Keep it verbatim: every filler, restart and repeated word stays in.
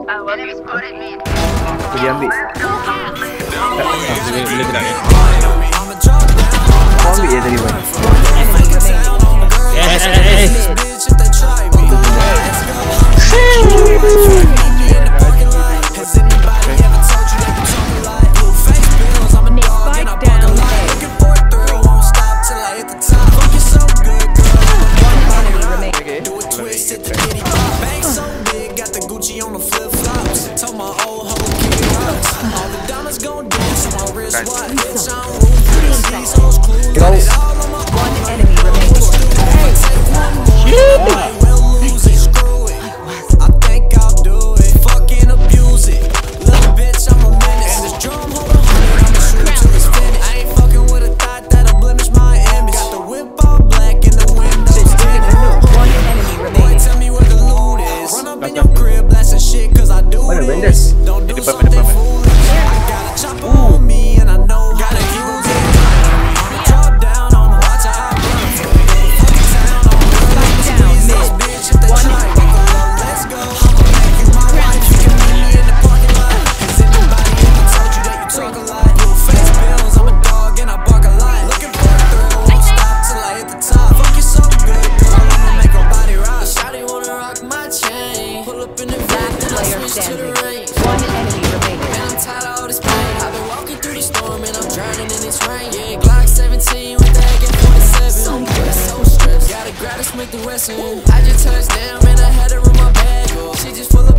Dia ambil. Boleh boleh gerak ya. Kau ambil ya tadi bang. Yes, yes. I just touched down, man, I had her in my bag. She just full of